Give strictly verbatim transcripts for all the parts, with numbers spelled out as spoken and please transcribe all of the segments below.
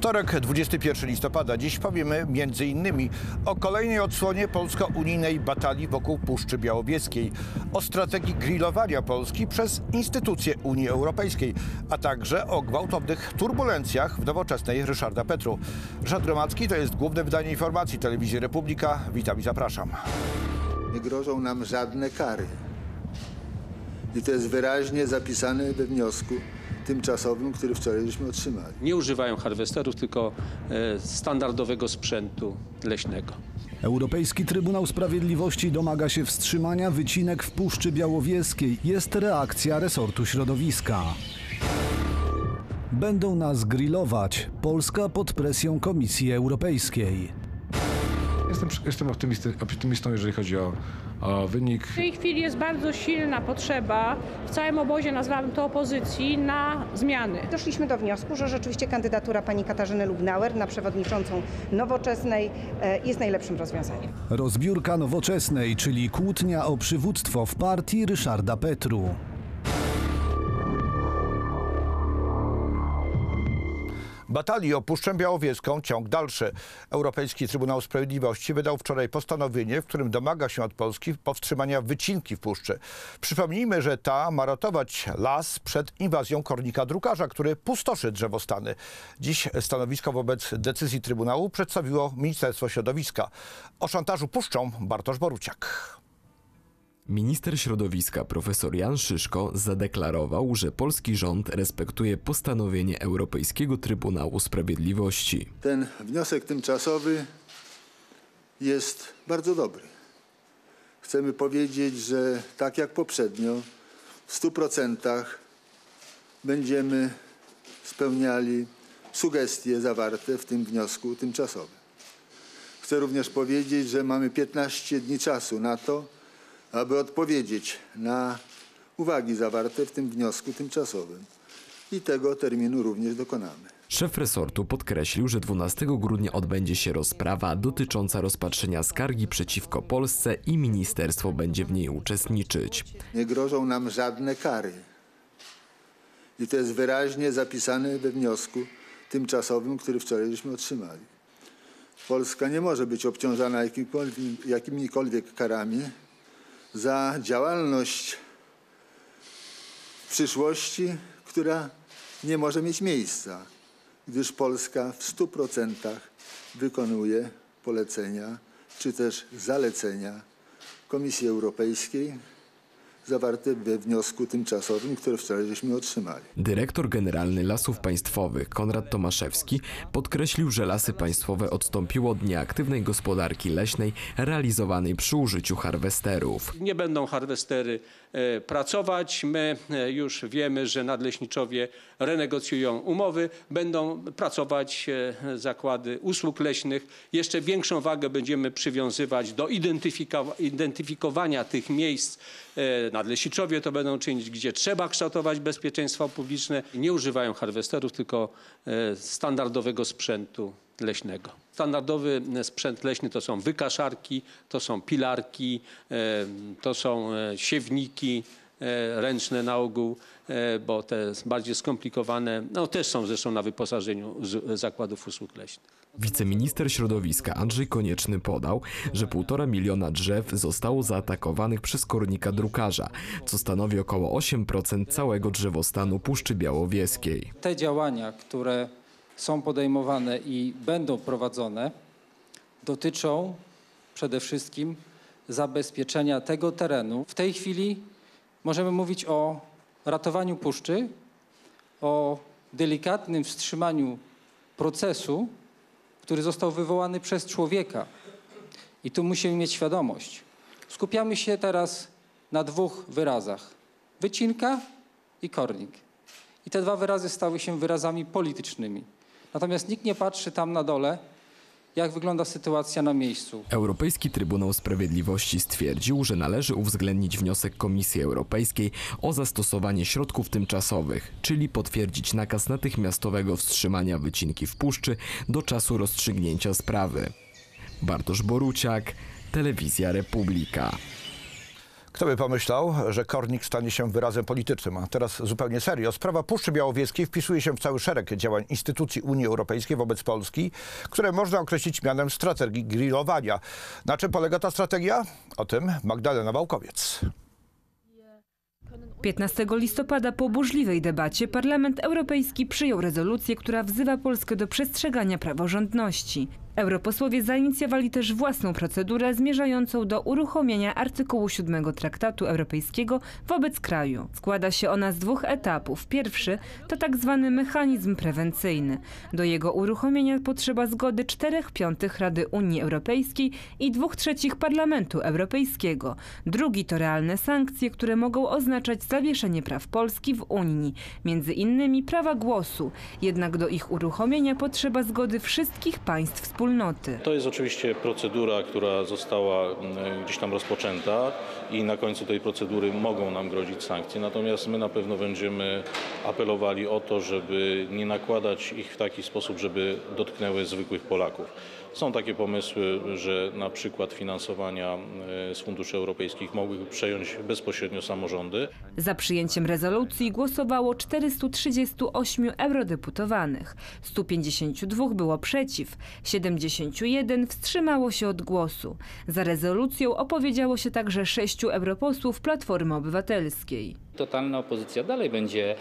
Wtorek, dwudziestego pierwszego listopada. Dziś powiemy między innymi o kolejnej odsłonie polsko-unijnej batalii wokół Puszczy Białowieskiej, o strategii grillowania Polski przez instytucje Unii Europejskiej, a także o gwałtownych turbulencjach w nowoczesnej Ryszarda Petru. Ryszard Gromadzki, to jest główne wydanie informacji Telewizji Republika. Witam i zapraszam. Nie grożą nam żadne kary. I to jest wyraźnie zapisane we wniosku tymczasowym, który wczoraj żeśmy otrzymali. Nie używają harwesterów, tylko e, standardowego sprzętu leśnego. Europejski Trybunał Sprawiedliwości domaga się wstrzymania wycinek w Puszczy Białowieskiej. Jest reakcja resortu środowiska. Będą nas grillować. Polska pod presją Komisji Europejskiej. Jestem, jestem optymisty, optymistą, jeżeli chodzi o, o wynik. W tej chwili jest bardzo silna potrzeba, w całym obozie nazwałabym to opozycji, na zmiany. Doszliśmy do wniosku, że rzeczywiście kandydatura pani Katarzyny Lubnauer na przewodniczącą Nowoczesnej jest najlepszym rozwiązaniem. Rozbiórka Nowoczesnej, czyli kłótnia o przywództwo w partii Ryszarda Petru. Batalii o Puszczę Białowieską ciąg dalszy. Europejski Trybunał Sprawiedliwości wydał wczoraj postanowienie, w którym domaga się od Polski powstrzymania wycinki w puszczy. Przypomnijmy, że ta ma ratować las przed inwazją kornika drukarza, który pustoszy drzewostany. Dziś stanowisko wobec decyzji Trybunału przedstawiło Ministerstwo Środowiska. O szantażu puszczą Bartosz Boruciak. Minister środowiska profesor Jan Szyszko zadeklarował, że polski rząd respektuje postanowienie Europejskiego Trybunału Sprawiedliwości. Ten wniosek tymczasowy jest bardzo dobry. Chcemy powiedzieć, że tak jak poprzednio w stu procentach będziemy spełniali sugestie zawarte w tym wniosku tymczasowym. Chcę również powiedzieć, że mamy piętnaście dni czasu na to, aby odpowiedzieć na uwagi zawarte w tym wniosku tymczasowym. I tego terminu również dokonamy. Szef resortu podkreślił, że dwunastego grudnia odbędzie się rozprawa dotycząca rozpatrzenia skargi przeciwko Polsce i ministerstwo będzie w niej uczestniczyć. Nie grożą nam żadne kary. I to jest wyraźnie zapisane we wniosku tymczasowym, który wczoraj żeśmy otrzymali. Polska nie może być obciążana jakimikolwiek, jakimikolwiek karami za działalność w przyszłości, która nie może mieć miejsca, gdyż Polska w stu procentach wykonuje polecenia czy też zalecenia Komisji Europejskiej zawarte we wniosku tymczasowym, który wczoraj żeśmy otrzymali. Dyrektor generalny Lasów Państwowych Konrad Tomaszewski podkreślił, że Lasy Państwowe odstąpiło od nieaktywnej gospodarki leśnej realizowanej przy użyciu harwesterów. Nie będą harwestery e, pracować. My e, już wiemy, że nadleśniczowie renegocjują umowy. Będą pracować e, zakłady usług leśnych. Jeszcze większą wagę będziemy przywiązywać do identyfikowa identyfikowania tych miejsc. E, nadleśniczowie to będą czynić, gdzie trzeba kształtować bezpieczeństwo publiczne. Nie używają harwesterów, tylko e, standardowego sprzętu leśnego. Standardowy sprzęt leśny to są wykaszarki, to są pilarki, to są siewniki ręczne na ogół, bo te bardziej skomplikowane, no też są zresztą na wyposażeniu zakładów usług leśnych. Wiceminister środowiska Andrzej Konieczny podał, że półtora miliona drzew zostało zaatakowanych przez kornika drukarza, co stanowi około osiem procent całego drzewostanu Puszczy Białowieskiej. Te działania, które są podejmowane i będą prowadzone, dotyczą przede wszystkim zabezpieczenia tego terenu. W tej chwili możemy mówić o ratowaniu puszczy, o delikatnym wstrzymaniu procesu, który został wywołany przez człowieka. I tu musimy mieć świadomość. Skupiamy się teraz na dwóch wyrazach. Wycinka i kornik. I te dwa wyrazy stały się wyrazami politycznymi. Natomiast nikt nie patrzy tam na dole, jak wygląda sytuacja na miejscu. Europejski Trybunał Sprawiedliwości stwierdził, że należy uwzględnić wniosek Komisji Europejskiej o zastosowanie środków tymczasowych, czyli potwierdzić nakaz natychmiastowego wstrzymania wycinki w puszczy do czasu rozstrzygnięcia sprawy. Bartosz Boruciak, Telewizja Republika. Kto by pomyślał, że kornik stanie się wyrazem politycznym. A teraz zupełnie serio. Sprawa Puszczy Białowieskiej wpisuje się w cały szereg działań instytucji Unii Europejskiej wobec Polski, które można określić mianem strategii grillowania. Na czym polega ta strategia? O tym Magdalena Bałkowiec. piętnastego listopada po burzliwej debacie Parlament Europejski przyjął rezolucję, która wzywa Polskę do przestrzegania praworządności. Europosłowie zainicjowali też własną procedurę zmierzającą do uruchomienia artykułu siódmego Traktatu Europejskiego wobec kraju. Składa się ona z dwóch etapów. Pierwszy to tak zwany mechanizm prewencyjny. Do jego uruchomienia potrzeba zgody czterech piątych Rady Unii Europejskiej i dwóch trzecich Parlamentu Europejskiego. Drugi to realne sankcje, które mogą oznaczać zawieszenie praw Polski w Unii, między innymi prawa głosu. Jednak do ich uruchomienia potrzeba zgody wszystkich państw wspólnoty. To jest oczywiście procedura, która została gdzieś tam rozpoczęta i na końcu tej procedury mogą nam grozić sankcje. Natomiast my na pewno będziemy apelowali o to, żeby nie nakładać ich w taki sposób, żeby dotknęły zwykłych Polaków. Są takie pomysły, że na przykład finansowania z funduszy europejskich mogłyby przejąć bezpośrednio samorządy. Za przyjęciem rezolucji głosowało czterystu trzydziestu ośmiu eurodeputowanych. stu pięćdziesięciu dwóch było przeciw, siedemdziesięciu jeden wstrzymało się od głosu. Za rezolucją opowiedziało się także sześciu europosłów Platformy Obywatelskiej. Totalna opozycja dalej będzie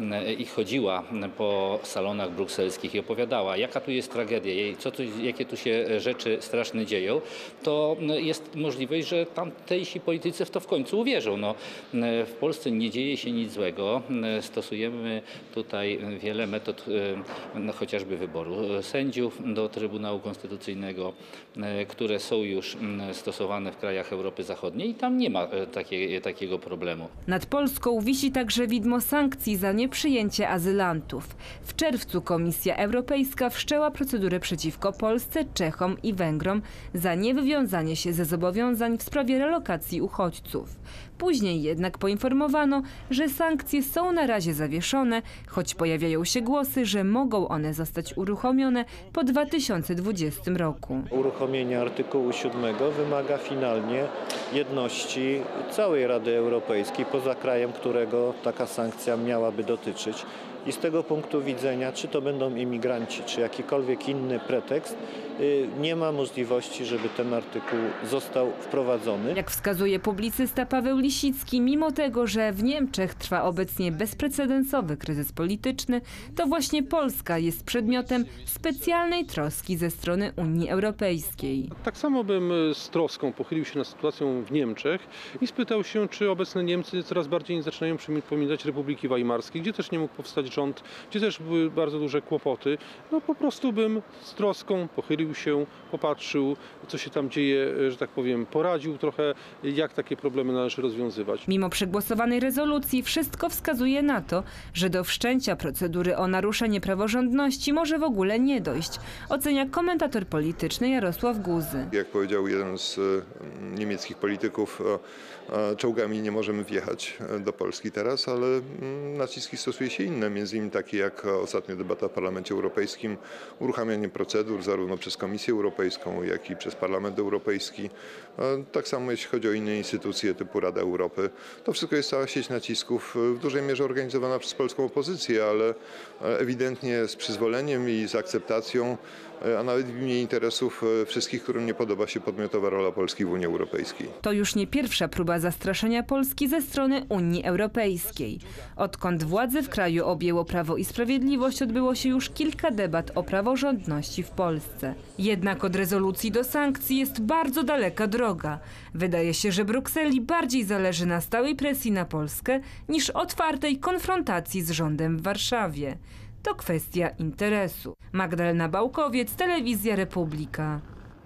i chodziła po salonach brukselskich i opowiadała, jaka tu jest tragedia, co tu, jakie tu się rzeczy straszne dzieją, to jest możliwość, że tamtejsi politycy w to w końcu uwierzą. No, w Polsce nie dzieje się nic złego. Stosujemy tutaj wiele metod, no, chociażby wyboru sędziów do Trybunału Konstytucyjnego, które są już stosowane w krajach Europy Zachodniej i tam nie ma takie, takiego problemu. Nad Polską wisi także widmo sankcji za nieprzyjęcie azylantów. W czerwcu Komisja Europejska wszczęła procedurę przeciwko Polsce, Czechom i Węgrom za niewywiązanie się ze zobowiązań w sprawie relokacji uchodźców. Później jednak poinformowano, że sankcje są na razie zawieszone, choć pojawiają się głosy, że mogą one zostać uruchomione po dwa tysiące dwudziestym roku. Uruchomienie artykułu siódmego wymaga finalnie jedności całej Rady Europejskiej, poza krajem, którego taka sankcja miałaby dotyczyć. I z tego punktu widzenia, czy to będą imigranci, czy jakikolwiek inny pretekst, nie ma możliwości, żeby ten artykuł został wprowadzony. Jak wskazuje publicysta Paweł Lisicki, mimo tego, że w Niemczech trwa obecnie bezprecedensowy kryzys polityczny, to właśnie Polska jest przedmiotem specjalnej troski ze strony Unii Europejskiej. Tak samo bym z troską pochylił się nad sytuacją w Niemczech i spytał się, czy obecne Niemcy coraz bardziej zaczynają przypominać Republiki Weimarskie, gdzie też nie mógł powstać rząd, gdzie też były bardzo duże kłopoty. No po prostu bym z troską pochylił się, popatrzył, co się tam dzieje, że tak powiem, poradził trochę, jak takie problemy należy rozwiązywać. Mimo przegłosowanej rezolucji wszystko wskazuje na to, że do wszczęcia procedury o naruszenie praworządności może w ogóle nie dojść, ocenia komentator polityczny Jarosław Guzy. Jak powiedział jeden z niemieckich polityków, czołgami nie możemy wjechać do Polski teraz, ale naciski stosuje się inne, między innymi takie jak ostatnia debata w Parlamencie Europejskim, uruchamianie procedur zarówno przez Komisję Europejską, jak i przez Parlament Europejski. Tak samo jeśli chodzi o inne instytucje typu Rada Europy. To wszystko jest cała sieć nacisków, w dużej mierze organizowana przez polską opozycję, ale ewidentnie z przyzwoleniem i z akceptacją, a nawet w imię interesów wszystkich, którym nie podoba się podmiotowa rola Polski w Unii Europejskiej. To już nie pierwsza próba zastraszenia Polski ze strony Unii Europejskiej. Odkąd władzy w kraju objęło Prawo i Sprawiedliwość, odbyło się już kilka debat o praworządności w Polsce. Jednak od rezolucji do sankcji jest bardzo daleka droga. Wydaje się, że Brukseli bardziej zależy na stałej presji na Polskę niż otwartej konfrontacji z rządem w Warszawie. To kwestia interesu. Magdalena Bałkowiec, Telewizja Republika.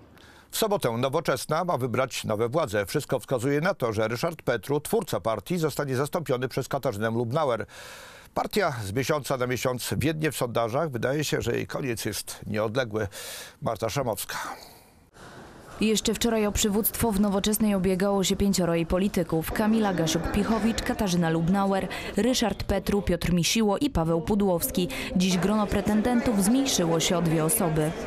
W sobotę Nowoczesna ma wybrać nowe władze. Wszystko wskazuje na to, że Ryszard Petru, twórca partii, zostanie zastąpiony przez Katarzynę Lubnauer. Partia z miesiąca na miesiąc wiednie w sondażach. Wydaje się, że jej koniec jest nieodległy. Marta Szamowska. Jeszcze wczoraj o przywództwo w Nowoczesnej ubiegało się pięcioro jej polityków. Kamila Gasiuk-Pichowicz, Katarzyna Lubnauer, Ryszard Petru, Piotr Misiło i Paweł Pudłowski. Dziś grono pretendentów zmniejszyło się o dwie osoby.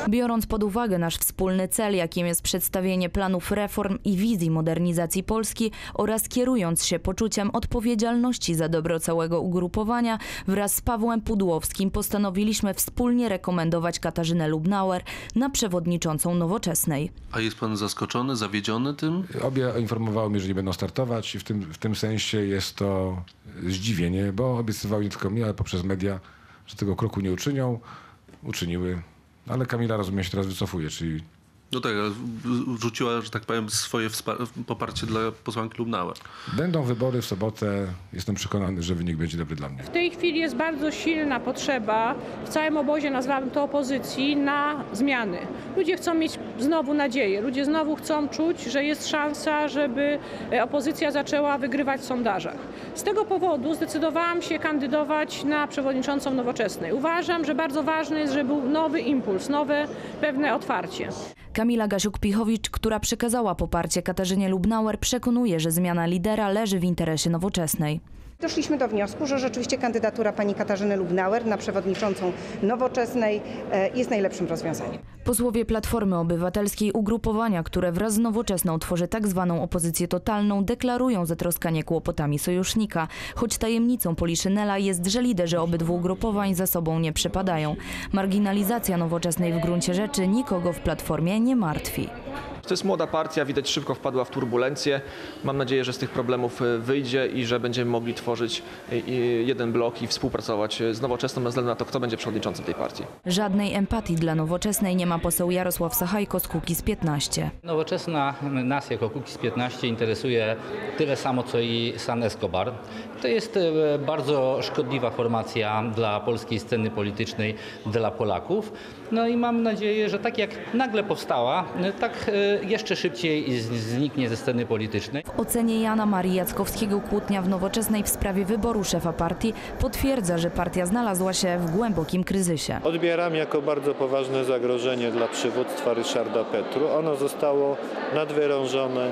Biorąc pod uwagę nasz wspólny cel, jakim jest przedstawienie planów reform i wizji modernizacji Polski oraz kierując się poczuciem odpowiedzialności za dobro całego ugrupowania, wraz z Pawłem Pudłowskim postanowiliśmy wspólnie rekomendować Katarzynę Lubnauer na przewodniczącą Nowoczesnej. A jest pan zaskoczony, zawiedziony tym? Obie informowały mnie, że nie będą startować i w tym, w tym sensie jest to zdziwienie, bo obiecywały nie tylko mnie, ale poprzez media, że tego kroku nie uczynią. Uczyniły. Ale Kamila, rozumiem, się teraz wycofuje, czyli... No tak, ale rzuciła, że tak powiem, swoje poparcie dla posłanki Lubnauer. Będą wybory w sobotę. Jestem przekonany, że wynik będzie dobry dla mnie. W tej chwili jest bardzo silna potrzeba w całym obozie, nazwałabym to opozycji, na zmiany. Ludzie chcą mieć znowu nadzieję. Ludzie znowu chcą czuć, że jest szansa, żeby opozycja zaczęła wygrywać w sondażach. Z tego powodu zdecydowałam się kandydować na przewodniczącą Nowoczesnej. Uważam, że bardzo ważne jest, żeby był nowy impuls, nowe pewne otwarcie. Kamila Gasiuk-Pichowicz, która przekazała poparcie Katarzynie Lubnauer, przekonuje, że zmiana lidera leży w interesie Nowoczesnej. Doszliśmy do wniosku, że rzeczywiście kandydatura pani Katarzyny Lubnauer na przewodniczącą Nowoczesnej jest najlepszym rozwiązaniem. Posłowie Platformy Obywatelskiej, ugrupowania, które wraz z Nowoczesną tworzy tak zwaną opozycję totalną, deklarują zatroskanie kłopotami sojusznika, choć tajemnicą Poliszynela jest, że liderzy obydwu ugrupowań za sobą nie przepadają. Marginalizacja Nowoczesnej w gruncie rzeczy nikogo w Platformie nie martwi. To jest młoda partia, widać szybko wpadła w turbulencję. Mam nadzieję, że z tych problemów wyjdzie i że będziemy mogli tworzyć jeden blok i współpracować z Nowoczesną bez względu na to, kto będzie przewodniczącym tej partii. Żadnej empatii dla Nowoczesnej nie ma poseł Jarosław Sachajko z Kukiz piętnaście. Nowoczesna nas jako Kukiz piętnaście interesuje tyle samo, co i San Escobar. To jest bardzo szkodliwa formacja dla polskiej sceny politycznej, dla Polaków. No i mam nadzieję, że tak jak nagle powstała, tak jeszcze szybciej zniknie ze sceny politycznej. W ocenie Jana Marii Jackowskiego Kłótnia w Nowoczesnej w sprawie wyboru szefa partii potwierdza, że partia znalazła się w głębokim kryzysie. Odbieram jako bardzo poważne zagrożenie dla przywództwa Ryszarda Petru. Ono zostało nadwyrężone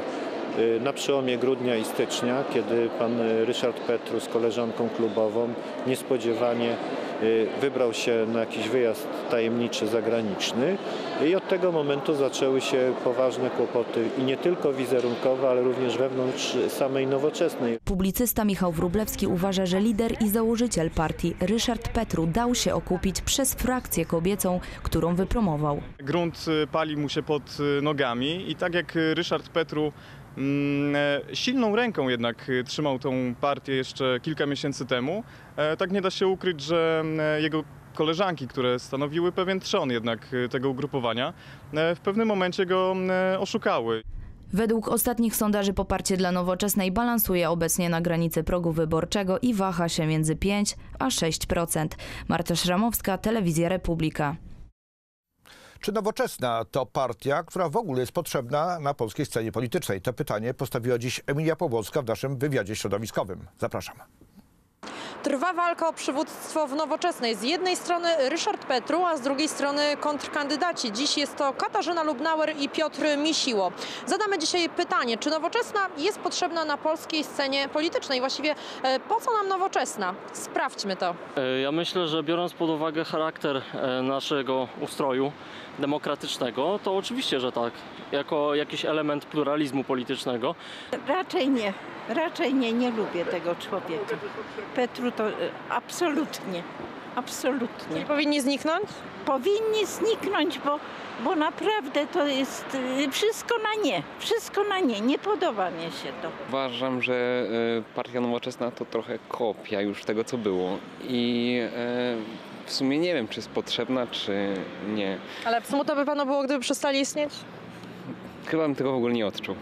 na przełomie grudnia i stycznia, kiedy pan Ryszard Petru z koleżanką klubową niespodziewanie wybrał się na jakiś wyjazd tajemniczy zagraniczny i od tego momentu zaczęły się poważne kłopoty i nie tylko wizerunkowe, ale również wewnątrz samej Nowoczesnej. Publicysta Michał Wróblewski uważa, że lider i założyciel partii Ryszard Petru dał się okupić przez frakcję kobiecą, którą wypromował. Grunt pali mu się pod nogami i tak jak Ryszard Petru silną ręką jednak trzymał tą partię jeszcze kilka miesięcy temu, tak nie da się ukryć, że jego koleżanki, które stanowiły pewien trzon jednak tego ugrupowania, w pewnym momencie go oszukały. Według ostatnich sondaży poparcie dla Nowoczesnej balansuje obecnie na granicy progu wyborczego i waha się między pięć a sześć procent. Marta Szramowska, Telewizja Republika. Czy Nowoczesna to partia, która w ogóle jest potrzebna na polskiej scenie politycznej? To pytanie postawiła dziś Emilia Pawłowska w naszym wywiadzie środowiskowym. Zapraszam. Trwa walka o przywództwo w Nowoczesnej. Z jednej strony Ryszard Petru, a z drugiej strony kontrkandydaci. Dziś jest to Katarzyna Lubnauer i Piotr Misiło. Zadamy dzisiaj pytanie, czy Nowoczesna jest potrzebna na polskiej scenie politycznej? Właściwie po co nam Nowoczesna? Sprawdźmy to. Ja myślę, że biorąc pod uwagę charakter naszego ustroju demokratycznego, to oczywiście, że tak. Jako jakiś element pluralizmu politycznego. Raczej nie. Raczej nie. Nie lubię tego człowieka. Petru to absolutnie. Absolutnie. Nie powinni zniknąć? Powinni zniknąć, bo, bo naprawdę to jest wszystko na nie. Wszystko na nie. Nie podoba mi się to. Uważam, że Partia Nowoczesna to trochę kopia już tego, co było. I w sumie nie wiem, czy jest potrzebna, czy nie. Ale smutno by panu było, gdyby przestali istnieć? Chyba bym tego w ogóle nie odczuł.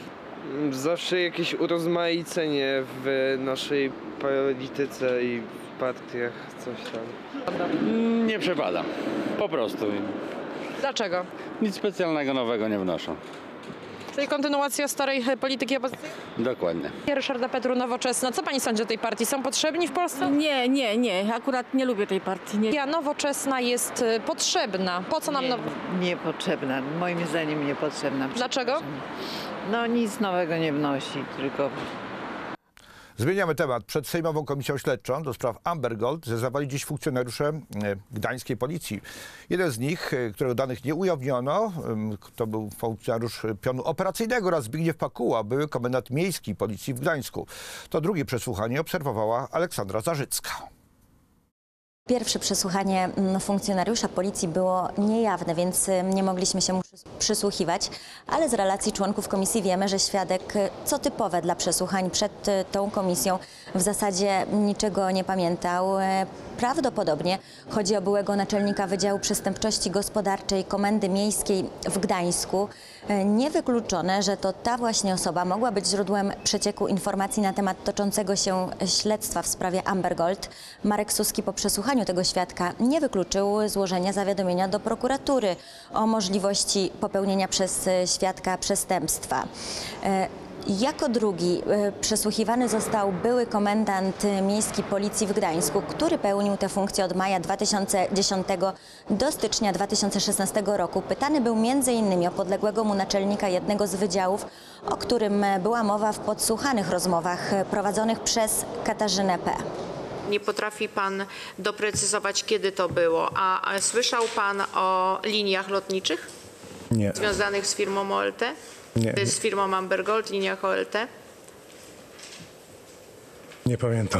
Zawsze jakieś urozmaicenie w naszej polityce i w partiach, coś tam. Nie przepadam. Po prostu. Dlaczego? Nic specjalnego nowego nie wnoszą. Czyli kontynuacja starej polityki opozycji? Dokładnie. Ryszarda Petru, Nowoczesna. Co pani sądzi o tej partii? Są potrzebni w Polsce? Nie, nie, nie. Akurat nie lubię tej partii. Nie. Ja Nowoczesna jest potrzebna. Po co nam nie, nowa? Niepotrzebna. Moim zdaniem niepotrzebna. Dlaczego? No nic nowego nie wnosi, tylko... Zmieniamy temat. Przed Sejmową Komisją Śledczą do spraw Amber Gold zeznawali dziś funkcjonariusze gdańskiej policji. Jeden z nich, którego danych nie ujawniono, to był funkcjonariusz pionu operacyjnego oraz Zbigniew Pakuła, były komendant miejski policji w Gdańsku. To drugie przesłuchanie obserwowała Aleksandra Zarzycka. Pierwsze przesłuchanie funkcjonariusza policji było niejawne, więc nie mogliśmy się mu przysłuchiwać, ale z relacji członków komisji wiemy, że świadek, co typowe dla przesłuchań przed tą komisją, w zasadzie niczego nie pamiętał. Prawdopodobnie chodzi o byłego naczelnika Wydziału Przestępczości Gospodarczej Komendy Miejskiej w Gdańsku. Niewykluczone, że to ta właśnie osoba mogła być źródłem przecieku informacji na temat toczącego się śledztwa w sprawie Amber Gold. Marek Suski po przesłuchaniu tego świadka nie wykluczył złożenia zawiadomienia do prokuratury o możliwości popełnienia przez świadka przestępstwa. Jako drugi przesłuchiwany został były komendant miejski policji w Gdańsku, który pełnił tę funkcję od maja dwa tysiące dziesiątego do stycznia dwa tysiące szesnastego roku. Pytany był między innymi o podległego mu naczelnika jednego z wydziałów, o którym była mowa w podsłuchanych rozmowach prowadzonych przez Katarzynę P. Nie potrafi pan doprecyzować, kiedy to było. A, a słyszał pan o liniach lotniczych? Nie. Związanych z firmą O L T? Nie. Z firmą Amber Gold, liniach O L T? Nie pamiętam.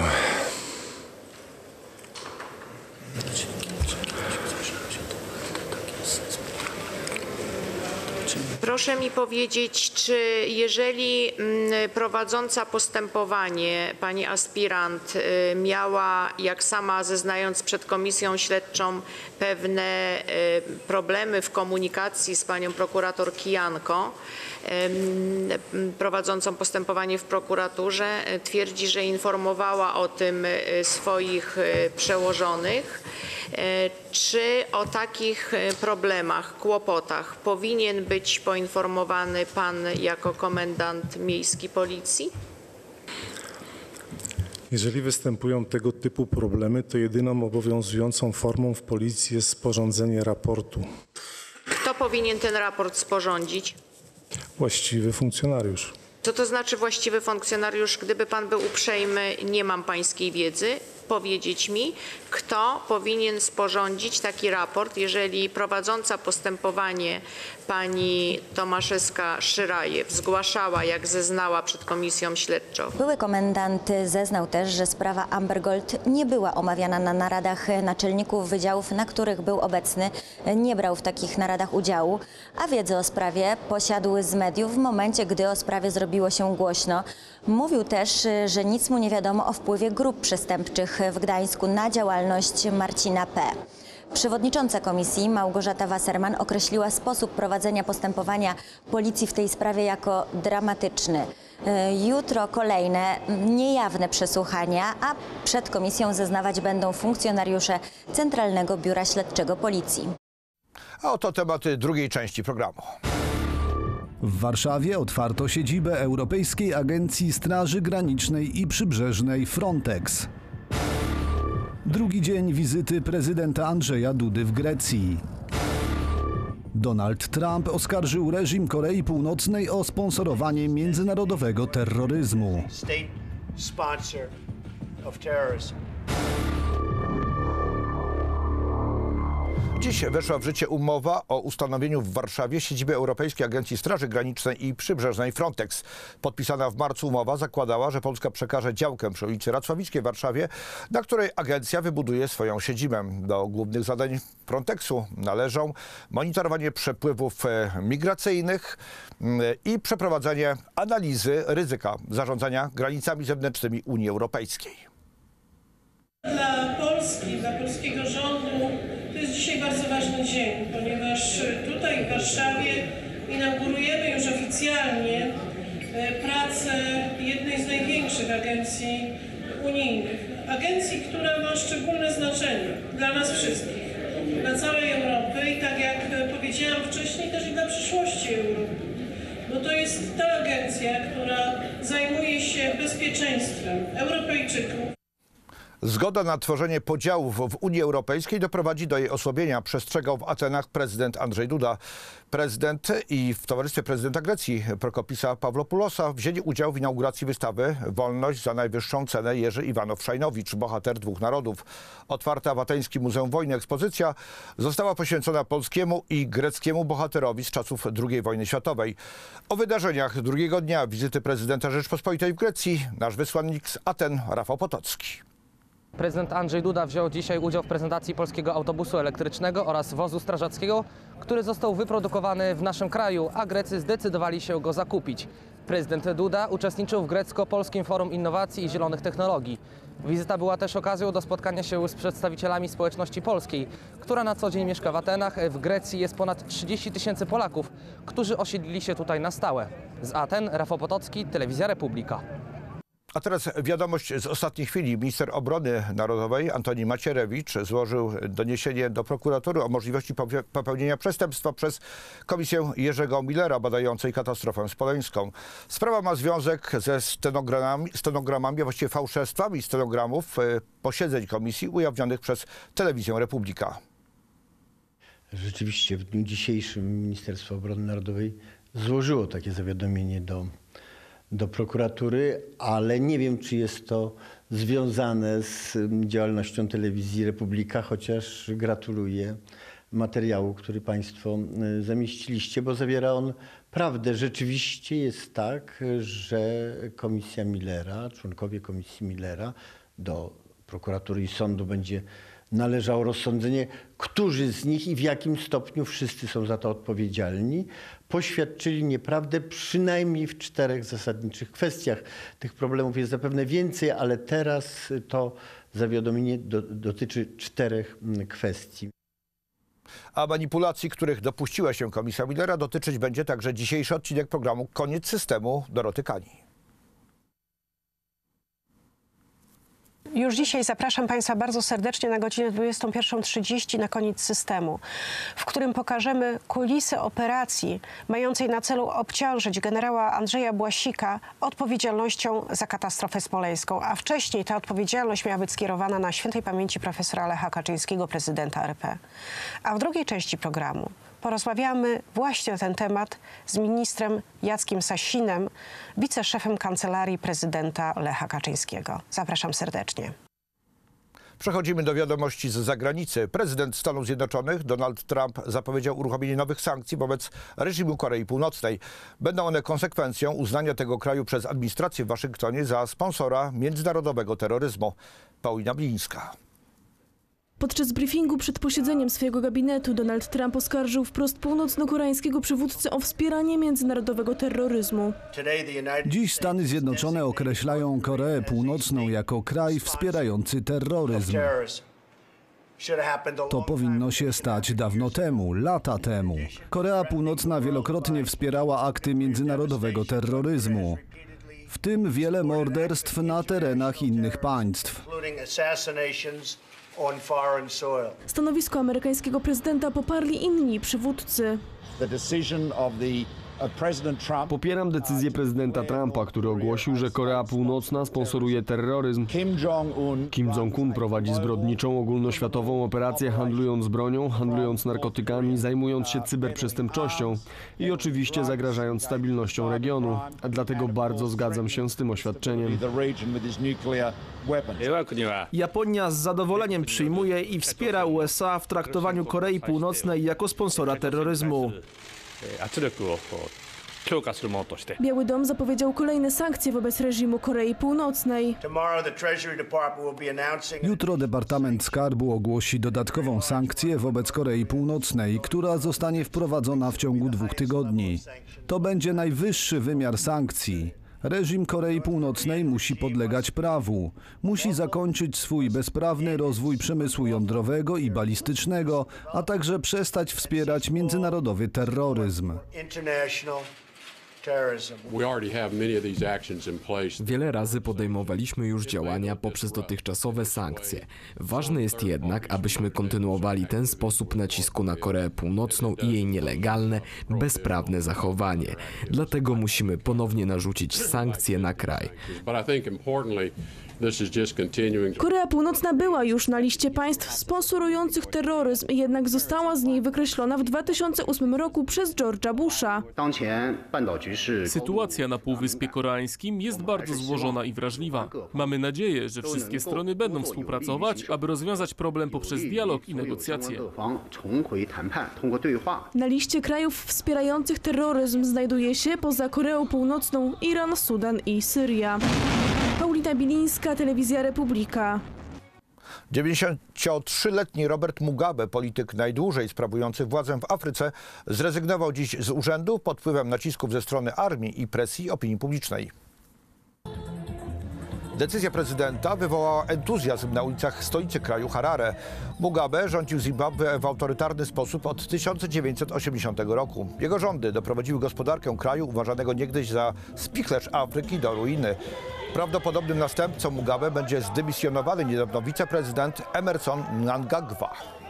Proszę mi powiedzieć, czy jeżeli prowadząca postępowanie, pani aspirant, miała, jak sama zeznając przed komisją śledczą, pewne problemy w komunikacji z panią prokurator Kijanko, prowadzącą postępowanie w prokuraturze, twierdzi, że informowała o tym swoich przełożonych. Czy o takich problemach, kłopotach powinien być poinformowany pan jako komendant miejski policji? Jeżeli występują tego typu problemy, to jedyną obowiązującą formą w policji jest sporządzenie raportu. Kto powinien ten raport sporządzić? Właściwy funkcjonariusz. Co to znaczy właściwy funkcjonariusz? Gdyby pan był uprzejmy, nie mam pańskiej wiedzy, powiedzieć mi, kto powinien sporządzić taki raport, jeżeli prowadząca postępowanie pani Tomaszewska-Szyrajew zgłaszała, jak zeznała przed komisją śledczą. Były komendant zeznał też, że sprawa Amber Gold nie była omawiana na naradach naczelników wydziałów, na których był obecny. Nie brał w takich naradach udziału, a wiedzę o sprawie posiadł z mediów w momencie, gdy o sprawie zrobiło się głośno. Mówił też, że nic mu nie wiadomo o wpływie grup przestępczych w Gdańsku na działalność Marcina P. Przewodnicząca komisji Małgorzata Wasserman określiła sposób prowadzenia postępowania policji w tej sprawie jako dramatyczny. Jutro kolejne niejawne przesłuchania, a przed komisją zeznawać będą funkcjonariusze Centralnego Biura Śledczego Policji. A oto tematy drugiej części programu. W Warszawie otwarto siedzibę Europejskiej Agencji Straży Granicznej i Przybrzeżnej Frontex. Drugi dzień wizyty prezydenta Andrzeja Dudy w Grecji. Donald Trump oskarżył reżim Korei Północnej o sponsorowanie międzynarodowego terroryzmu. Dziś weszła w życie umowa o ustanowieniu w Warszawie siedziby Europejskiej Agencji Straży Granicznej i Przybrzeżnej Frontex. Podpisana w marcu umowa zakładała, że Polska przekaże działkę przy ulicy Racławickiej w Warszawie, na której agencja wybuduje swoją siedzibę. Do głównych zadań Frontexu należą monitorowanie przepływów migracyjnych i przeprowadzenie analizy ryzyka zarządzania granicami zewnętrznymi Unii Europejskiej. Dla Polski, dla polskiego rządu to jest dzisiaj bardzo ważny dzień, ponieważ tutaj w Warszawie inaugurujemy już oficjalnie pracę jednej z największych agencji unijnych. Agencji, która ma szczególne znaczenie dla nas wszystkich, dla całej Europy i tak jak powiedziałam wcześniej, też i dla przyszłości Europy. Bo to jest ta agencja, która zajmuje się bezpieczeństwem Europejczyków. Zgoda na tworzenie podziałów w Unii Europejskiej doprowadzi do jej osłabienia, przestrzegał w Atenach prezydent Andrzej Duda. Prezydent i w towarzystwie prezydenta Grecji Prokopisa Pawlopoulosa wzięli udział w inauguracji wystawy Wolność za najwyższą cenę Jerzy Iwanow-Szajnowicz, bohater dwóch narodów. Otwarta w ateńskim Muzeum Wojny ekspozycja została poświęcona polskiemu i greckiemu bohaterowi z czasów drugiej wojny światowej. O wydarzeniach drugiego dnia wizyty prezydenta Rzeczpospolitej w Grecji nasz wysłannik z Aten Rafał Potocki. Prezydent Andrzej Duda wziął dzisiaj udział w prezentacji polskiego autobusu elektrycznego oraz wozu strażackiego, który został wyprodukowany w naszym kraju, a Grecy zdecydowali się go zakupić. Prezydent Duda uczestniczył w grecko-polskim Forum Innowacji i Zielonych Technologii. Wizyta była też okazją do spotkania się z przedstawicielami społeczności polskiej, która na co dzień mieszka w Atenach. W Grecji jest ponad trzydzieści tysięcy Polaków, którzy osiedlili się tutaj na stałe. Z Aten Rafał Potocki, Telewizja Republika. A teraz wiadomość z ostatniej chwili. Minister Obrony Narodowej Antoni Macierewicz złożył doniesienie do prokuratury o możliwości popełnienia przestępstwa przez Komisję Jerzego Millera badającej katastrofę smoleńską. Sprawa ma związek ze stenogramami, stenogramami a właściwie fałszerstwami stenogramów posiedzeń komisji ujawnionych przez Telewizję Republika. Rzeczywiście w dniu dzisiejszym Ministerstwo Obrony Narodowej złożyło takie zawiadomienie do do prokuratury, ale nie wiem, czy jest to związane z działalnością Telewizji Republika, chociaż gratuluję materiału, który Państwo zamieściliście, bo zawiera on prawdę. Rzeczywiście jest tak, że Komisja Millera, członkowie Komisji Millera, do prokuratury i sądu będzie należało rozsądzenie, którzy z nich i w jakim stopniu, wszyscy są za to odpowiedzialni, poświadczyli nieprawdę przynajmniej w czterech zasadniczych kwestiach. Tych problemów jest zapewne więcej, ale teraz to zawiadomienie do, dotyczy czterech kwestii. A manipulacji, których dopuściła się Komisja Millera, dotyczyć będzie także dzisiejszy odcinek programu Koniec Systemu Doroty Kani. Już dzisiaj zapraszam Państwa bardzo serdecznie na godzinę dwudziestą pierwszą trzydzieści na Koniec Systemu, w którym pokażemy kulisy operacji mającej na celu obciążyć generała Andrzeja Błasika odpowiedzialnością za katastrofę smoleńską, a wcześniej ta odpowiedzialność miała być skierowana na świętej pamięci profesora Lecha Kaczyńskiego, prezydenta R P. A w drugiej części programu porozmawiamy właśnie na ten temat z ministrem Jackiem Sasinem, wiceszefem Kancelarii Prezydenta Lecha Kaczyńskiego. Zapraszam serdecznie. Przechodzimy do wiadomości z zagranicy. Prezydent Stanów Zjednoczonych Donald Trump zapowiedział uruchomienie nowych sankcji wobec reżimu Korei Północnej. Będą one konsekwencją uznania tego kraju przez administrację w Waszyngtonie za sponsora międzynarodowego terroryzmu. Paulina Blińska. Podczas briefingu przed posiedzeniem swojego gabinetu Donald Trump oskarżył wprost północno-koreańskiego przywódcę o wspieranie międzynarodowego terroryzmu. Dziś Stany Zjednoczone określają Koreę Północną jako kraj wspierający terroryzm. To powinno się stać dawno temu, lata temu. Korea Północna wielokrotnie wspierała akty międzynarodowego terroryzmu, w tym wiele morderstw na terenach innych państw. Stanowisko amerykańskiego prezydenta poparli inni przywódcy. Popieram decyzję prezydenta Trumpa, który ogłosił, że Korea Północna sponsoruje terroryzm. Kim Jong-un prowadzi zbrodniczą ogólnoświatową operację, handlując bronią, handlując narkotykami, zajmując się cyberprzestępczością i oczywiście zagrażając stabilnością regionu. A dlatego bardzo zgadzam się z tym oświadczeniem. Japonia z zadowoleniem przyjmuje i wspiera U S A w traktowaniu Korei Północnej jako sponsora terroryzmu. Biały Dom zapowiedział kolejne sankcje wobec reżimu Korei Północnej. Jutro Departament Skarbu ogłosi dodatkową sankcję wobec Korei Północnej, która zostanie wprowadzona w ciągu dwóch tygodni. To będzie najwyższy wymiar sankcji. Reżim Korei Północnej musi podlegać prawu, musi zakończyć swój bezprawny rozwój przemysłu jądrowego i balistycznego, a także przestać wspierać międzynarodowy terroryzm. Wiele razy podejmowaliśmy już działania poprzez dotychczasowe sankcje. Ważne jest jednak, abyśmy kontynuowali ten sposób nacisku na Koreę Północną i jej nielegalne, bezprawne zachowanie. Dlatego musimy ponownie narzucić sankcje na kraj. Korea Północna była już na liście państw sponsorujących terroryzm, jednak została z niej wykreślona w dwa tysiące ósmym roku przez George'a Busha. Sytuacja na Półwyspie Koreańskim jest bardzo złożona i wrażliwa. Mamy nadzieję, że wszystkie strony będą współpracować, aby rozwiązać problem poprzez dialog i negocjacje. Na liście krajów wspierających terroryzm znajduje się poza Koreą Północną Iran, Sudan i Syria. Paulina Bilińska, Telewizja Republika. dziewięćdziesięciotrzyletni Robert Mugabe, polityk najdłużej sprawujący władzę w Afryce, zrezygnował dziś z urzędu pod wpływem nacisków ze strony armii i presji opinii publicznej. Decyzja prezydenta wywołała entuzjazm na ulicach stolicy kraju Harare. Mugabe rządził Zimbabwe w autorytarny sposób od tysiąc dziewięćset osiemdziesiątego roku. Jego rządy doprowadziły gospodarkę kraju uważanego niegdyś za spichlerz Afryki do ruiny. Prawdopodobnym następcą Mugabe będzie zdymisjonowany niedawno wiceprezydent Emmerson Mnangagwa.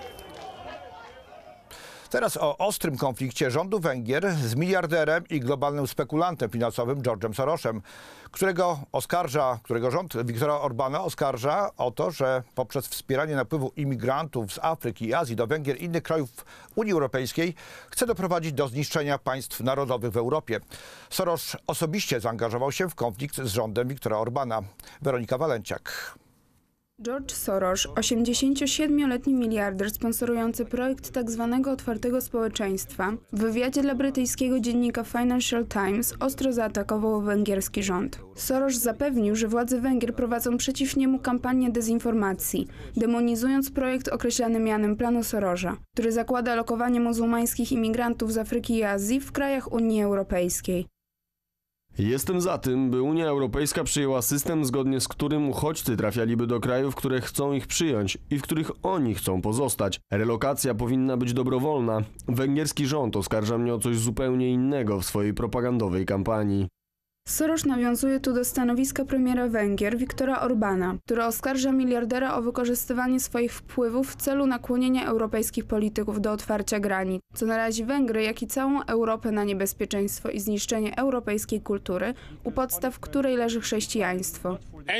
Teraz o ostrym konflikcie rządu Węgier z miliarderem i globalnym spekulantem finansowym George'em Sorosem, którego oskarża, którego rząd Viktora Orbana oskarża o to, że poprzez wspieranie napływu imigrantów z Afryki i Azji do Węgier i innych krajów Unii Europejskiej chce doprowadzić do zniszczenia państw narodowych w Europie. Soros osobiście zaangażował się w konflikt z rządem Viktora Orbana. Weronika Walenciak. George Soros, osiemdziesięciosiedmioletni miliarder sponsorujący projekt tzw. otwartego społeczeństwa, w wywiadzie dla brytyjskiego dziennika Financial Times ostro zaatakował węgierski rząd. Soros zapewnił, że władze Węgier prowadzą przeciw niemu kampanię dezinformacji, demonizując projekt określany mianem Planu Sorosa, który zakłada lokowanie muzułmańskich imigrantów z Afryki i Azji w krajach Unii Europejskiej. Jestem za tym, by Unia Europejska przyjęła system, zgodnie z którym uchodźcy trafialiby do krajów, które chcą ich przyjąć i w których oni chcą pozostać. Relokacja powinna być dobrowolna. Węgierski rząd oskarża mnie o coś zupełnie innego w swojej propagandowej kampanii. Soros nawiązuje tu do stanowiska premiera Węgier Viktora Orbana, który oskarża miliardera o wykorzystywanie swoich wpływów w celu nakłonienia europejskich polityków do otwarcia granic, co narazi Węgry, jak i całą Europę na niebezpieczeństwo i zniszczenie europejskiej kultury, u podstaw której leży chrześcijaństwo.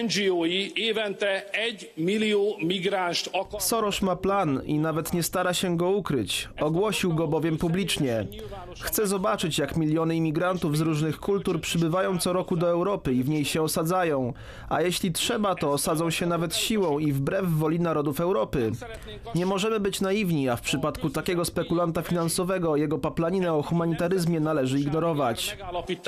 Soros ma plan i nawet nie stara się go ukryć. Ogłosił go bowiem publicznie. Chce zobaczyć, jak miliony imigrantów z różnych kultur przybywają co roku do Europy i w niej się osadzają. A jeśli trzeba, to osadzą się nawet siłą i wbrew woli narodów Europy. Nie możemy być naiwni, a w przypadku takiego spekulanta finansowego jego paplaninę o humanitaryzmie należy ignorować.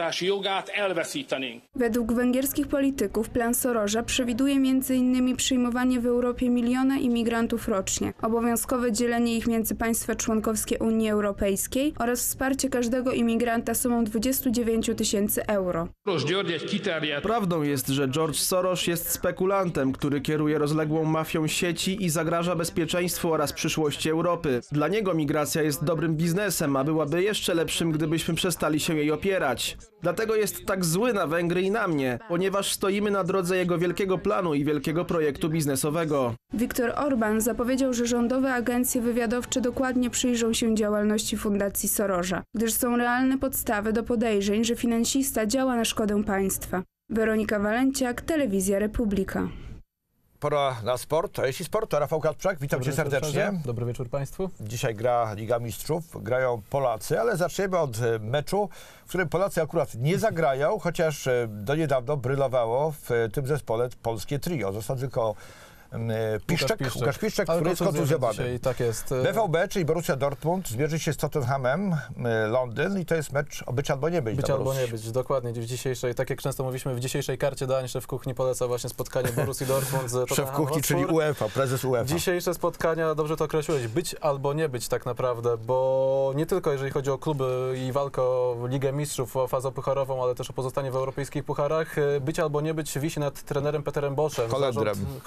Według węgierskich polityków plan Sorosa przewiduje między innymi przyjmowanie w Europie miliona imigrantów rocznie, obowiązkowe dzielenie ich między państwa członkowskie Unii Europejskiej oraz wsparcie każdego imigranta sumą dwudziestu dziewięciu tysięcy euro. Prawdą jest, że George Soros jest spekulantem, który kieruje rozległą mafią sieci i zagraża bezpieczeństwu oraz przyszłości Europy. Dla niego migracja jest dobrym biznesem, a byłaby jeszcze lepszym, gdybyśmy przestali się jej opierać. Dlatego jest tak zły na Węgry i na mnie, ponieważ stoimy na drodze jego wielkiego planu i wielkiego projektu biznesowego. Viktor Orban zapowiedział, że rządowe agencje wywiadowcze dokładnie przyjrzą się działalności Fundacji Sorosa, gdyż są realne podstawy do podejrzeń, że finansista działa na szkodę państwa. Weronika Walenciak, Telewizja Republika. Pora na sport. A jeśli sport, to Rafał Kasprzak. Witam Cię serdecznie. Dobry wieczór Państwu. Dzisiaj gra Liga Mistrzów, grają Polacy, ale zaczniemy od meczu, w którym Polacy akurat nie zagrają, chociaż do niedawno brylowało w tym zespole polskie trio. Został tylko Piszczek, Łukasz Piszczek, Łukasz Piszczek który jest kontuzjowany. Tak jest. B V B, czyli Borussia Dortmund, zmierzy się z Tottenhamem Londyn i to jest mecz o być albo nie być. Być albo nie być, dokładnie. W dzisiejszej, tak jak często mówiliśmy, w dzisiejszej karcie dań szef kuchni poleca właśnie spotkanie Borussii Dortmund z Tottenhamem. Szef kuchni, czyli UEFA, prezes UEFA. Dzisiejsze spotkania, dobrze to określiłeś, być albo nie być tak naprawdę, bo nie tylko jeżeli chodzi o kluby i walkę o Ligę Mistrzów, o fazę pucharową, ale też o pozostanie w europejskich pucharach, być albo nie być wisi nad trenerem Peterem Boszem. Holendrem. Zarząd, Holendrem, tak.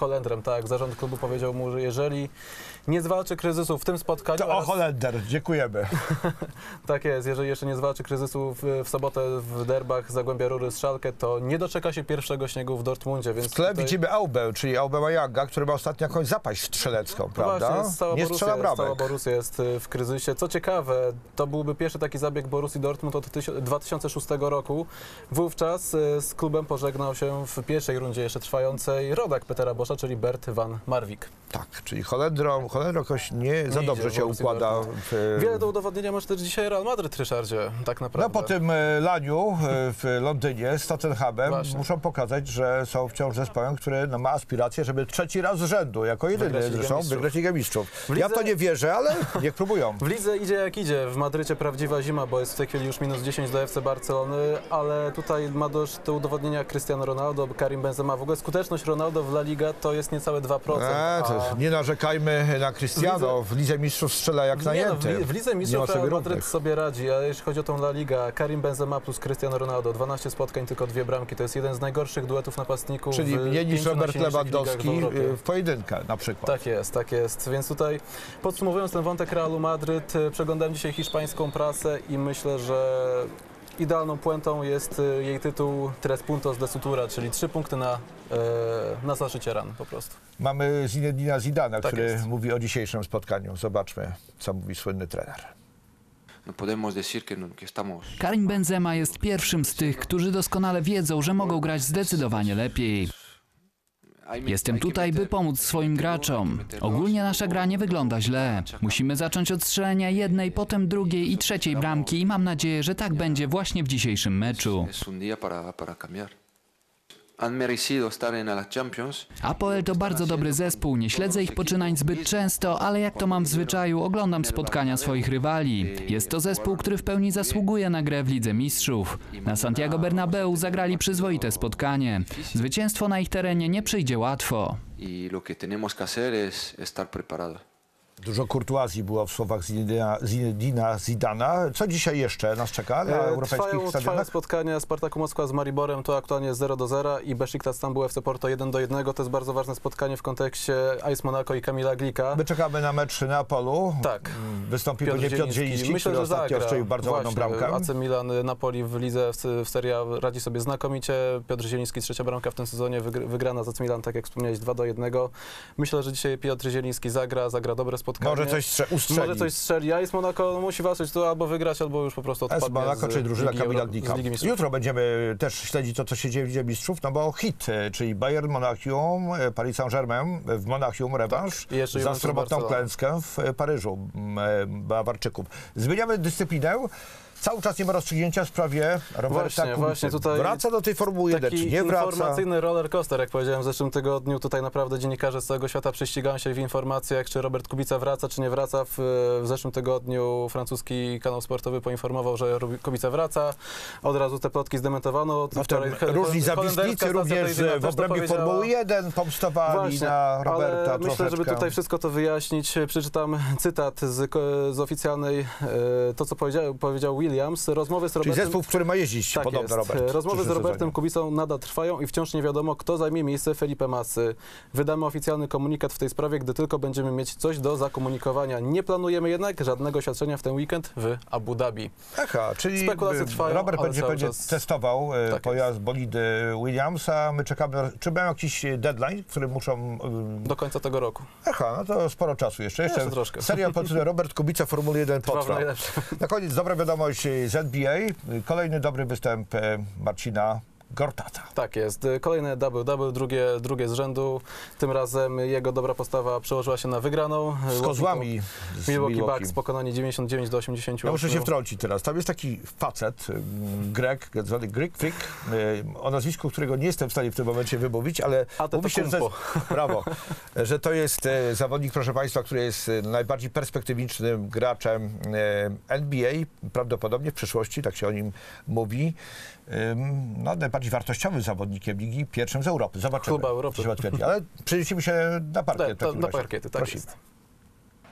tak, zarząd klubu powiedział mu, że jeżeli nie zwalczy kryzysu w tym spotkaniu... To o Holender, dziękujemy. Tak jest, jeżeli jeszcze nie zwalczy kryzysu w, w sobotę w derbach Zagłębia Rury z Schalke, to nie doczeka się pierwszego śniegu w Dortmundzie, więc... W tle tutaj... widzimy Aubę, czyli Aubę Younga, który ma ostatnio jakąś zapaść strzelecką, prawda? No właśnie, cała nie Borussia, strzela bramek. cała Borussia jest w kryzysie. Co ciekawe, to byłby pierwszy taki zabieg Borussii Dortmund od dwa tysiące szóstego roku. Wówczas z klubem pożegnał się w pierwszej rundzie jeszcze trwającej rodak Petera Boscha, czyli Bert van Marwijk. Tak, czyli Holendro, Holendro jakoś nie za Nie dobrze idzie się w Borussii układa. W... Wiele do udowodnienia masz też dzisiaj Real Madryt, Ryszardzie, tak naprawdę. No po tym e, laniu e, w Londynie z Tottenhamem Właśnie. muszą pokazać, że są wciąż zespołem, który no, ma aspiracje, żeby trzeci raz z rzędu, jako jedyny Wygrać Ligę zresztą, Mistrzów. wygrać Ligę Mistrzów. W Ja lidze- w to nie wierzę, ale niech próbują. W lidze idzie jak idzie. W Madrycie prawdziwa zima, bo jest w tej chwili już minus dziesięć do F C Barcelony, ale tutaj ma dość do udowodnienia Cristiano Ronaldo, Karim Benzema. W ogóle skuteczność Ronaldo w La Liga to jest niecałe dwa procent. E, to a... Nie narzekajmy na Cristiano, w Lidze Mistrzów strzela jak Nie, no, najęty. w, li- w Lidze Nie ma Mistrzów sobie Real Madryt równych. sobie radzi, a jeśli chodzi o tą La Liga, Karim Benzema plus Cristiano Ronaldo, dwanaście spotkań, tylko dwie bramki. To jest jeden z najgorszych duetów napastników. Czyli w mniej niż pięciu Robert najsilniejszych ligach Lewandowski w Europie. w pojedynkę na przykład. Tak jest, tak jest. Więc tutaj podsumowując ten wątek Realu Madryt, przeglądałem dzisiaj hiszpańską prasę i myślę, że idealną puentą jest jej tytuł Tres puntos de sutura, czyli trzy punkty na, e, na zaszycie ran po prostu. Mamy Zinedina Zidana, Tak który jest. mówi o dzisiejszym spotkaniu. Zobaczmy, co mówi słynny trener. Karim Benzema jest pierwszym z tych, którzy doskonale wiedzą, że mogą grać zdecydowanie lepiej. Jestem tutaj, by pomóc swoim graczom. Ogólnie nasza gra nie wygląda źle. Musimy zacząć od strzelania jednej, potem drugiej i trzeciej bramki i mam nadzieję, że tak będzie właśnie w dzisiejszym meczu. Apoel to bardzo dobry zespół, nie śledzę ich poczynań zbyt często, ale jak to mam w zwyczaju, oglądam spotkania swoich rywali. Jest to zespół, który w pełni zasługuje na grę w Lidze Mistrzów. Na Santiago Bernabeu zagrali przyzwoite spotkanie. Zwycięstwo na ich terenie nie przyjdzie łatwo. Dużo kurtuazji było w słowach Zinedina, Zinedina Zidana. Co dzisiaj jeszcze nas czeka na E, europejskich Trwają, trwają stadionach? spotkania Spartaku Moskwa z Mariborem, to aktualnie zero do zera i Besiktas Stambuł F C Porto jeden do jednego. To jest bardzo ważne spotkanie w kontekście AS Monaco i Kamila Glika. My czekamy na mecz Neapolu. Tak. Wystąpi pewnie Piotr Zieliński, Myślę, który że ostatnio zagra. strzelił bardzo ładną Właśnie, bramkę. A C Milan, Napoli w lidze, w, w Serie A radzi sobie znakomicie. Piotr Zieliński, trzecia bramka w tym sezonie, wygr wygrana z A C Milan, tak jak wspomniałeś, dwa do jednego. Myślę, że dzisiaj Piotr Zieliński zagra, zagra dobre spotkanie. Może coś strze ustrzeli. Może coś strzeli. AS Monaco no, musi walczyć tu albo wygrać, albo już po prostu odpadnie AS Monaco, czyli drużyna Ligi Kamila Euro- Glika. z Ligi Mistrzów. Jutro będziemy też śledzić to, co się dzieje w Lidze Mistrzów, no bo hit, e, czyli Bayern Monachium, e, Paris Saint-Germain w Monachium, rewanż Tak. I jeszcze za Juventus sromotną Barcelona. klęskę w e, Paryżu m, e, Bawarczyków. Zmieniamy dyscyplinę. Cały czas nie ma rozstrzygnięcia w sprawie Roberta Właśnie, Kubicy. właśnie tutaj Wraca do tej Formuły jeden, taki czy nie wraca? informacyjny roller coaster, jak powiedziałem w zeszłym tygodniu. Tutaj naprawdę dziennikarze z całego świata prześcigają się w informacjach, czy Robert Kubica wraca, czy nie wraca. W, w zeszłym tygodniu francuski kanał sportowy poinformował, że Kubica wraca. Od razu te plotki zdementowano. No Wczoraj wtedy różni zawisnicy również w obrębie Formuły jeden pomstowali Właśnie, na Roberta ale myślę, żeby troszeczkę. tutaj wszystko to wyjaśnić, przeczytam cytat z, z oficjalnej, e, to co powiedział, powiedział Williams. Rozmowy z Czyli Robertem... zespół, w którym ma jeździć Tak podobno jest. Robert. w Rozmowy z przyszłym Robertem sezonie. Kubicą nadal trwają i wciąż nie wiadomo, kto zajmie miejsce Felipe Massy. Wydamy oficjalny komunikat w tej sprawie, gdy tylko będziemy mieć coś do zakomunikowania. Nie planujemy jednak żadnego świadczenia w ten weekend w Abu Dhabi. Aha, czyli Spekulacje trwają, Robert ale będzie cały pewnie czas- testował e, Tak pojazd bolidy Williamsa. My czekamy, czy mają jakiś deadline, który muszą... Do końca tego roku. Aha, no to sporo czasu jeszcze. Jeszcze, Jeszcze troszkę. Seria pod tytułem Robert Kubica Formuły jeden Trwa w potrwa. najlepszym. Na koniec dobra wiadomość z N B A. Kolejny dobry występ e, Marcina Gortata. Tak jest. Kolejne double-double, drugie, drugie z rzędu. Tym razem jego dobra postawa przełożyła się na wygraną. Z kozłami z Milwaukee Milwaukee. Bucks pokonani dziewięćdziesiąt dziewięć do osiemdziesięciu ośmiu. Ja muszę się wtrącić teraz. Tam jest taki facet, ym, Grek, zwany Greek Freak, ym, o nazwisku, którego nie jestem w stanie w tym momencie wymówić, ale mówi się, że to jest, brawo, że to jest e, zawodnik, proszę Państwa, który jest e, najbardziej perspektywicznym graczem e, N B A, prawdopodobnie w przyszłości, tak się o nim mówi. Ym, no, najbardziej wartościowym zawodnikiem ligi, pierwszym z Europy. Zobaczymy, Kluba Europy. czy się potwierdzi. Ale przenieśmy się na parkiet. Tak, w takim na razie. parkiety, tak Prosimy. jest.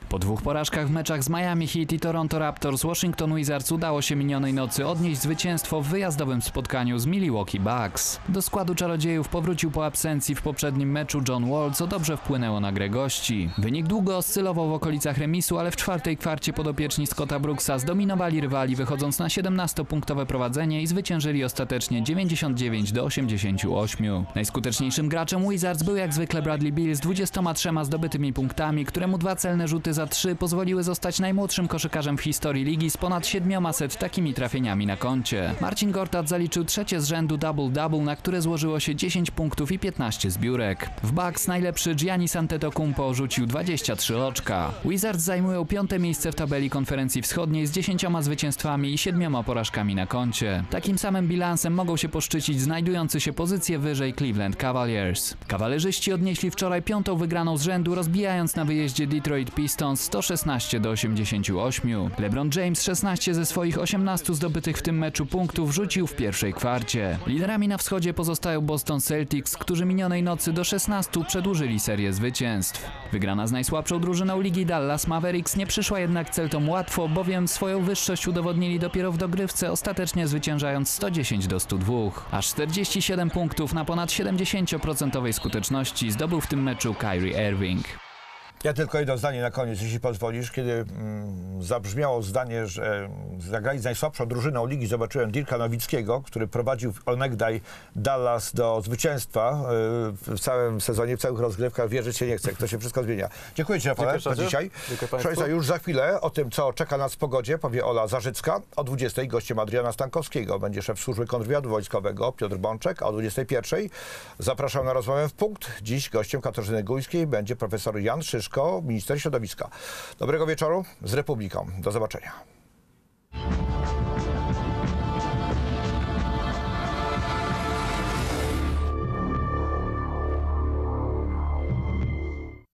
Po dwóch porażkach w meczach z Miami Heat i Toronto Raptors Washington Wizards udało się minionej nocy odnieść zwycięstwo w wyjazdowym spotkaniu z Milwaukee Bucks. Do składu czarodziejów powrócił po absencji w poprzednim meczu John Wall, co dobrze wpłynęło na grę gości. Wynik długo oscylował w okolicach remisu, ale w czwartej kwarcie podopieczni Scotta Brooksa zdominowali rywali, wychodząc na siedemnastopunktowe prowadzenie i zwyciężyli ostatecznie dziewięćdziesiąt dziewięć do osiemdziesięciu ośmiu. Najskuteczniejszym graczem Wizards był jak zwykle Bradley Beal z dwudziestoma trzema zdobytymi punktami, któremu dwa celne rzuty za trzy pozwoliły zostać najmłodszym koszykarzem w historii ligi z ponad siedmiuset takimi trafieniami na koncie. Marcin Gortat zaliczył trzecie z rzędu double-double, na które złożyło się dziesięć punktów i piętnaście zbiórek. W Bucks najlepszy Giannis Antetokounmpo rzucił dwadzieścia trzy oczka. Wizards zajmują piąte miejsce w tabeli konferencji wschodniej z dziesięcioma zwycięstwami i siedmioma porażkami na koncie. Takim samym bilansem mogą się poszczycić znajdujący się pozycję wyżej Cleveland Cavaliers. Kawalerzyści odnieśli wczoraj piątą wygraną z rzędu, rozbijając na wyjeździe Detroit Pistons sto szesnaście do osiemdziesięciu ośmiu. LeBron James szesnaście ze swoich osiemnastu zdobytych w tym meczu punktów rzucił w pierwszej kwarcie. Liderami na wschodzie pozostają Boston Celtics, którzy minionej nocy do szesnastu przedłużyli serię zwycięstw. Wygrana z najsłabszą drużyną ligi Dallas Mavericks nie przyszła jednak Celtom łatwo, bowiem swoją wyższość udowodnili dopiero w dogrywce, ostatecznie zwyciężając sto dziesięć do stu dwóch. Aż czterdzieści siedem punktów na ponad siedemdziesięcioprocentowej skuteczności zdobył w tym meczu Kyrie Irving. Ja tylko jedno zdanie na koniec, jeśli pozwolisz. Kiedy mm, zabrzmiało zdanie, że zagrali z najsłabszą drużyną ligi, zobaczyłem Dirka Nowickiego, który prowadził onegdaj Dallas do zwycięstwa y, w całym sezonie, w całych rozgrywkach. Wierzyć się nie chce, to się wszystko zmienia. Dziękuję Ci, Rafale, za dzisiaj. Proszę Państwa, już za chwilę o tym, co czeka nas w pogodzie, powie Ola Zarzycka. O dwudziestej gościem Adriana Stankowskiego będzie szef służby kontrwywiadu wojskowego Piotr Bączek, a o dwudziestej pierwszej zapraszam na rozmowę w punkt. Dziś gościem Katarzyny Gujskiej będzie profesor Jan Szyszko, minister środowiska. Dobrego wieczoru z Republiką. Do zobaczenia.